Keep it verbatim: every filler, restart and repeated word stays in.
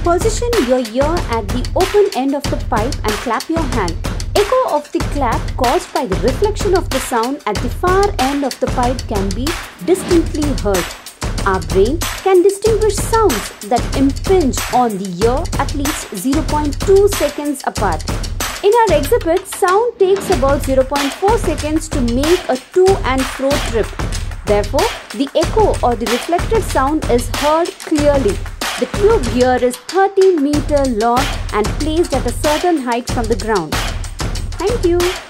Position your ear at the open end of the pipe and clap your hand. Echo of the clap caused by the reflection of the sound at the far end of the pipe can be distinctly heard. Our brain can distinguish sounds that impinge on the ear at least zero point two seconds apart. In our exhibit, sound takes about zero point four seconds to make a to and fro trip. Therefore, the echo or the reflected sound is heard clearly. The tube here is thirty meters long and placed at a certain height from the ground. Thank you.